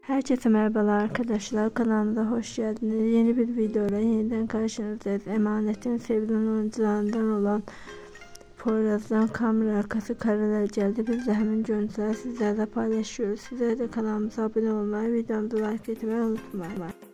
Herkese merhabalar arkadaşlar, kanalımıza hoş geldiniz. Yeni bir videoyla yeniden karşınızdayız. Emanet'in sevilen oyuncularından olan Poyraz'dan kamera arkası kareler geldi. Biz de hemen görüntüler sizlerle paylaşıyoruz. Sizler de kanalımıza abone olmayı, videomuzu like etmeyi unutmayın.